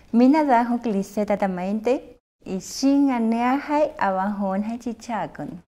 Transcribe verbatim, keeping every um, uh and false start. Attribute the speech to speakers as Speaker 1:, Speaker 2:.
Speaker 1: Minada huk liseta tamainte y sin aneajay abajón hay chichakon.